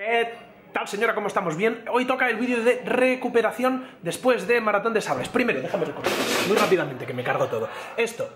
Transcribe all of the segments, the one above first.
¿Qué tal, señora? ¿Cómo estamos? ¿Bien? Hoy toca el vídeo de recuperación después de Maratón de Sables. Primero, déjame recordar muy rápidamente que me cargo todo. Esto,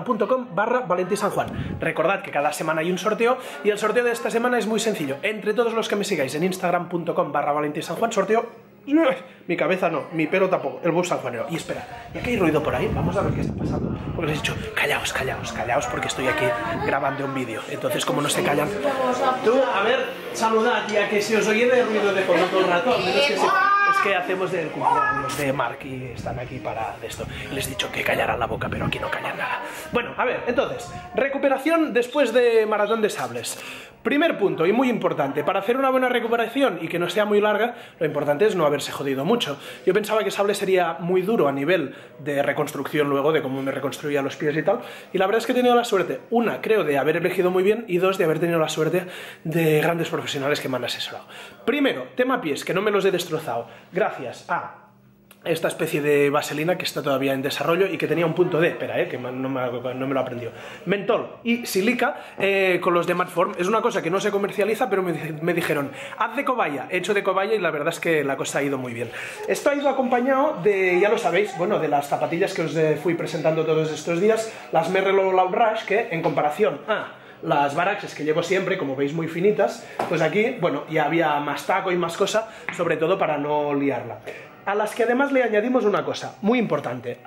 instagram.com/ValentiSanJuan. Recordad que cada semana hay un sorteo y el sorteo de esta semana es muy sencillo. Entre todos los que me sigáis en instagram.com/ValentiSanJuan, sorteo... Mi cabeza no, mi pelo tampoco, el bus sanjuanero. Y espera, ya que hay ruido por ahí, vamos a ver qué está pasando. Porque les he dicho, callaos, callaos, callaos, porque estoy aquí grabando un vídeo. Entonces, como no se callan... Tú, a ver, saludad, ya que si os oye de ruido de fondo todo el rato, al menos que sí. Es que hacemos del cumpleaños de Mark y están aquí para esto. Les he dicho que callaran la boca, pero aquí no callan nada. Bueno, a ver, entonces, recuperación después de Maratón de Sables. Primer punto, y muy importante, para hacer una buena recuperación y que no sea muy larga, lo importante es no haberse jodido mucho. Yo pensaba que Sables sería muy duro a nivel de reconstrucción luego, de cómo me reconstruía los pies y tal, y la verdad es que he tenido la suerte, una, creo, de haber elegido muy bien, y dos, de haber tenido la suerte de grandes profesionales que me han asesorado. Primero, tema pies, que no me los he destrozado, gracias a esta especie de vaselina que está todavía en desarrollo y que tenía un punto D, espera, que no me lo aprendió, mentol y silica con los de Matform. Es una cosa que no se comercializa, pero me dijeron, haz de cobaya. He hecho de cobaya y la verdad es que la cosa ha ido muy bien. Esto ha ido acompañado de, ya lo sabéis, bueno, de las zapatillas que os fui presentando todos estos días, las Merrell Loud Rush, que en comparación a las Varaxes que llevo siempre, como veis muy finitas, pues aquí, bueno, ya había más taco y más cosa, sobre todo para no liarla. A las que además le añadimos una cosa muy importante,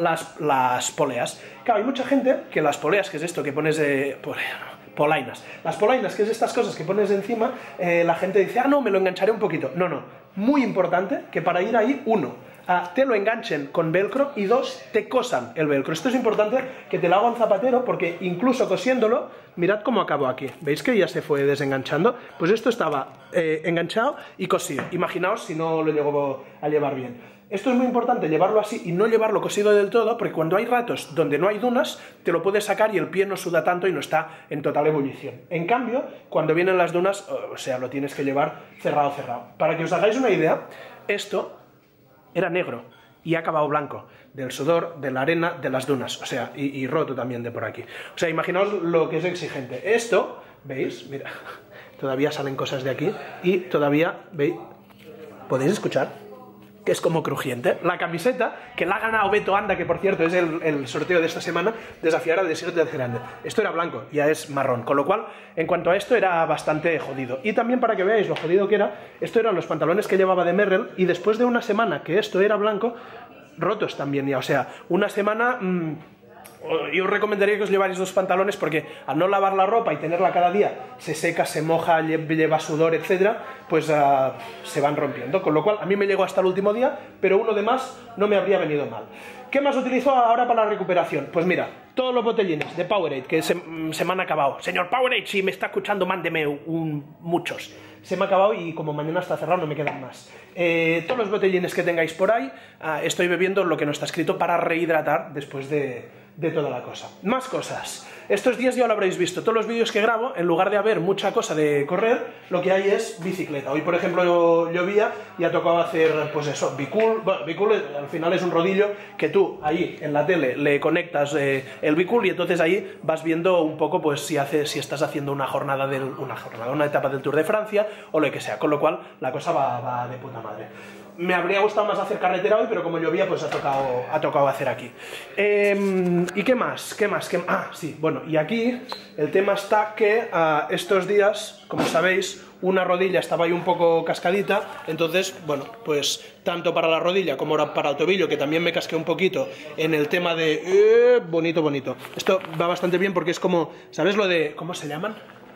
las poleas. Claro, hay mucha gente que las poleas, que es esto que pones de... polainas. Las polainas, que es estas cosas que pones encima, la gente dice, ah, no, me lo engancharé un poquito. No, no. Muy importante que para ir ahí, uno, te lo enganchen con velcro y dos, te cosan el velcro. Esto es importante que te lo haga un zapatero porque incluso cosiéndolo, mirad cómo acabó aquí. ¿Veis que ya se fue desenganchando? Pues esto estaba enganchado y cosido. Imaginaos si no lo llego a llevar bien. Esto es muy importante, llevarlo así y no llevarlo cosido del todo, porque cuando hay ratos donde no hay dunas, te lo puedes sacar y el pie no suda tanto y no está en total ebullición. En cambio, cuando vienen las dunas, o sea, lo tienes que llevar cerrado, cerrado. Para que os hagáis una idea, esto era negro y ha acabado blanco, del sudor, de la arena, de las dunas, o sea, y roto también de por aquí. O sea, imaginaos lo que es exigente. Esto, ¿veis? Mira, todavía salen cosas de aquí y todavía, ¿veis? ¿Podéis escuchar? Que es como crujiente. La camiseta, que la ha ganado Beto Anda, que por cierto es el sorteo de esta semana, desafiar al desierto de Cerande. Esto era blanco, ya es marrón, con lo cual, en cuanto a esto, era bastante jodido. Y también para que veáis lo jodido que era, esto eran los pantalones que llevaba de Merrell, y después de una semana que esto era blanco, rotos también ya, o sea, una semana... yo os recomendaría que os llevarais dos pantalones porque al no lavar la ropa y tenerla cada día se seca, se moja, lleva sudor, etcétera, pues se van rompiendo, con lo cual a mí me llegó hasta el último día, pero uno de más no me habría venido mal. ¿Qué más utilizo ahora para la recuperación? Pues mira, todos los botellines de Powerade que se me han acabado. Señor Powerade, si me está escuchando, mándeme muchos. Se me ha acabado y como mañana está cerrado no me quedan más. Todos los botellines que tengáis por ahí, estoy bebiendo lo que no está escrito para rehidratar después de toda la cosa. Más cosas. Estos días ya lo habréis visto. Todos los vídeos que grabo, en lugar de haber mucha cosa de correr, lo que hay es bicicleta. Hoy, por ejemplo, llovía y ha tocado hacer, pues eso, bicool. Bueno, bicool al final es un rodillo que tú ahí en la tele le conectas el bicool y entonces ahí vas viendo un poco, pues si estás haciendo una etapa del Tour de Francia o lo que sea. Con lo cual la cosa va de puta madre. Me habría gustado más hacer carretera hoy, pero como llovía, pues ha tocado hacer aquí. ¿Y qué más? Ah, sí, bueno, y aquí el tema está que estos días, como sabéis, una rodilla estaba ahí un poco cascadita, entonces, bueno, pues tanto para la rodilla como para el tobillo, que también me casqué un poquito en el tema de... bonito. Esto va bastante bien porque es como, ¿sabes lo de... ¿cómo se llaman?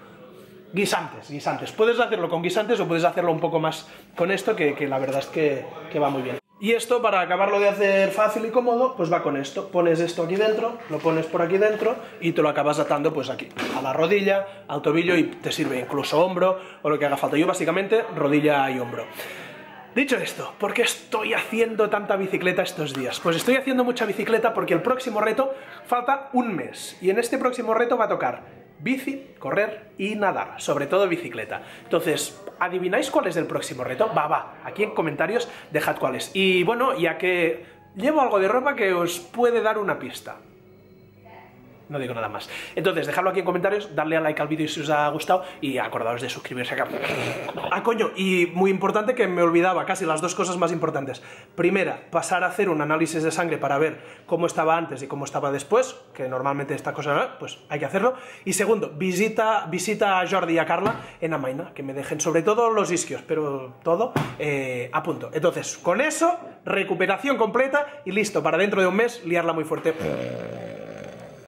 Guisantes. Puedes hacerlo con guisantes o puedes hacerlo un poco más con esto, que la verdad es que va muy bien. Y esto, para acabarlo de hacer fácil y cómodo, pues va con esto. Pones esto aquí dentro, lo pones por aquí dentro y te lo acabas atando pues aquí, a la rodilla, al tobillo y te sirve incluso hombro o lo que haga falta. Yo básicamente rodilla y hombro. Dicho esto, ¿por qué estoy haciendo tanta bicicleta estos días? Pues estoy haciendo mucha bicicleta porque el próximo reto falta un mes y en este próximo reto va a tocar bici, correr y nadar, sobre todo bicicleta. Entonces, ¿adivináis cuál es el próximo reto? Va, aquí en comentarios dejad cuál es. Y bueno, ya que llevo algo de ropa que os puede dar una pista. no digo nada más. Entonces, dejadlo aquí en comentarios, darle a like al vídeo si os ha gustado y acordaos de suscribirse acá. Ah, coño, y muy importante que me olvidaba, casi las dos cosas más importantes. Primera, pasar a hacer un análisis de sangre para ver cómo estaba antes y cómo estaba después, que normalmente esta cosa, pues hay que hacerlo. Y segundo, visita a Jordi y a Carla en Amaina, que me dejen sobre todo los isquios, pero todo a punto. Entonces, con eso, recuperación completa y listo para dentro de un mes liarla muy fuerte.